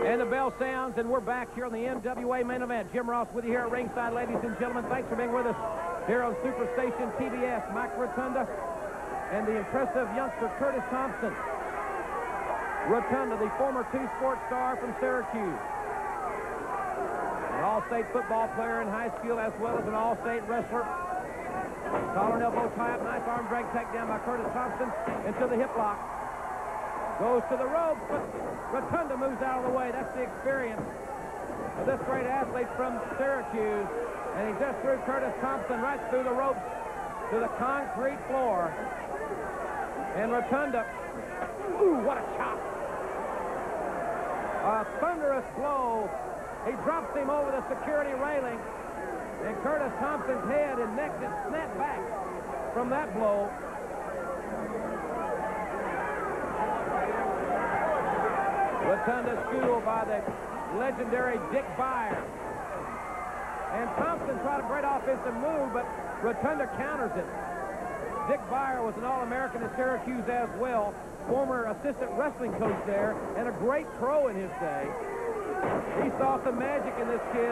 And the bell sounds, and we're back here on the NWA main event. Jim Ross with you here at ringside, ladies and gentlemen. Thanks for being with us here on Superstation TBS. Mike Rotunda and the impressive youngster Curtis Thompson. Rotunda, the former two-sport star from Syracuse. An all-state football player in high school as well as an all-state wrestler. Collar and elbow tie-up, nice arm drag takedown by Curtis Thompson into the hip lock. Goes to the ropes, but Rotunda moves out of the way. That's the experience of this great athlete from Syracuse. And he just threw Curtis Thompson right through the ropes to the concrete floor. And Rotunda, ooh, what a chop. A thunderous blow. He drops him over the security railing. And Curtis Thompson's head and neck just snapped back from that blow. Rotunda schooled by the legendary Dick Beyer. And Thompson tried a great offensive move, but Rotunda counters it. Dick Beyer was an All-American at Syracuse as well, former assistant wrestling coach there, and a great pro in his day. He saw some magic in this kid.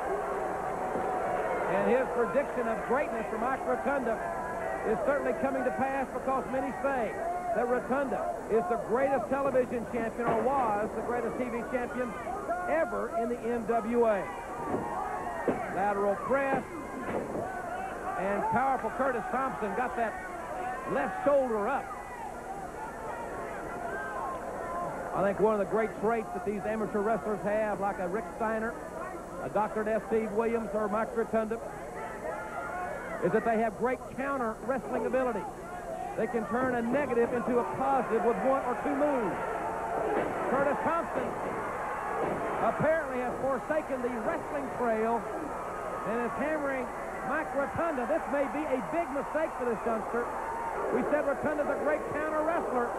And his prediction of greatness for Mike Rotunda is certainly coming to pass, because many say that Rotunda is the greatest television champion, or was the greatest TV champion ever in the NWA. Lateral press, and powerful Curtis Thompson got that left shoulder up. I think one of the great traits that these amateur wrestlers have, like a Rick Steiner, a Dr. S. Steve Williams, or Mike Rotunda, is that they have great counter wrestling ability. They can turn a negative into a positive with one or two moves. Curtis Thompson apparently has forsaken the wrestling trail and is hammering Mike Rotunda. This may be a big mistake for this youngster. We said Rotunda's a great counter wrestler.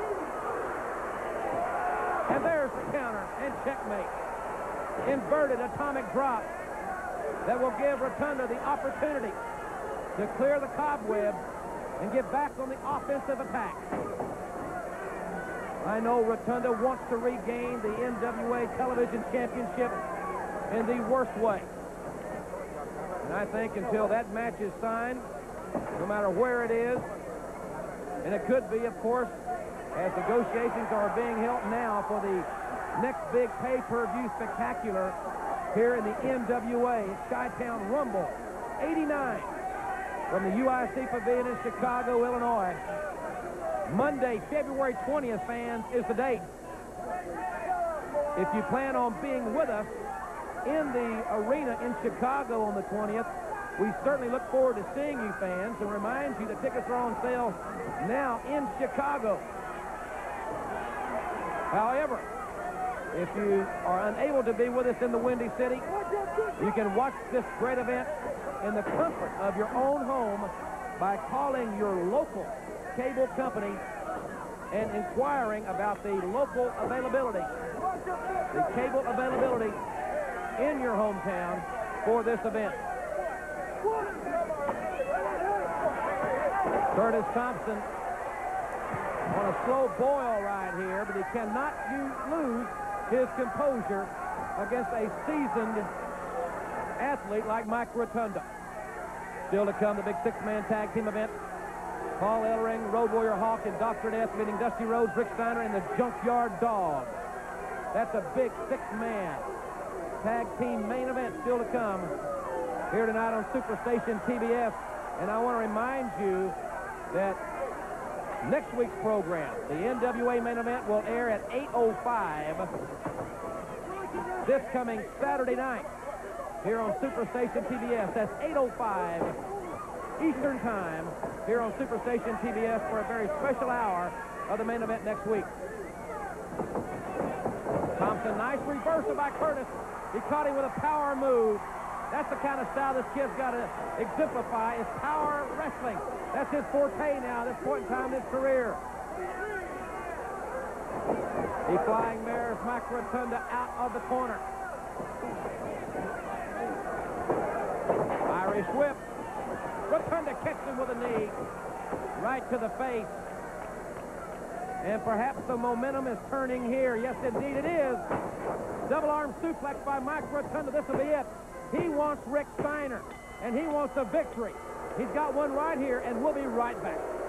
And there's the counter and checkmate. Inverted atomic drop that will give Rotunda the opportunity to clear the cobwebs and get back on the offensive attack. I know Rotunda wants to regain the NWA Television Championship in the worst way. And I think until that match is signed, no matter where it is, and it could be, of course, as negotiations are being held now for the next big pay-per-view spectacular here in the NWA, Chi-Town Rumble 89 from the UIC Pavilion in Chicago, Illinois. Monday, February 20th, fans, is the date. If you plan on being with us in the arena in Chicago on the 20th, we certainly look forward to seeing you, fans, and remind you that tickets are on sale now in Chicago. However, if you are unable to be with us in the Windy City, you can watch this great event in the comfort of your own home by calling your local cable company and inquiring about the local availability, the cable availability in your hometown for this event. Curtis Thompson on a slow boil ride here, but he cannot lose his composure against a seasoned athlete like Mike Rotunda. Still to come, the big six-man tag team event. Paul Ellering, Road Warrior Hawk, and Dr. Death meeting Dusty Rhodes, Rick Steiner, and the Junkyard Dog. That's a big six-man tag team main event still to come here tonight on Superstation TBS. And I want to remind you that next week's program, the NWA main event, will air at 8:05 this coming Saturday night here on Superstation TBS. That's 8:05 Eastern Time here on Superstation TBS for a very special hour of the main event next week. Thompson, nice reversal by Curtis. He caught him with a power move. That's the kind of style this kid's got to exemplify, is power wrestling. That's his forte now at this point in time in his career. The flying mares Mike Rotunda out of the corner. Irish whip. Rotunda catches him with a knee right to the face. And perhaps the momentum is turning here. Yes, indeed it is. Double arm suplex by Mike Rotunda. This will be it. He wants Rick Steiner, and he wants a victory. He's got one right here, and we'll be right back.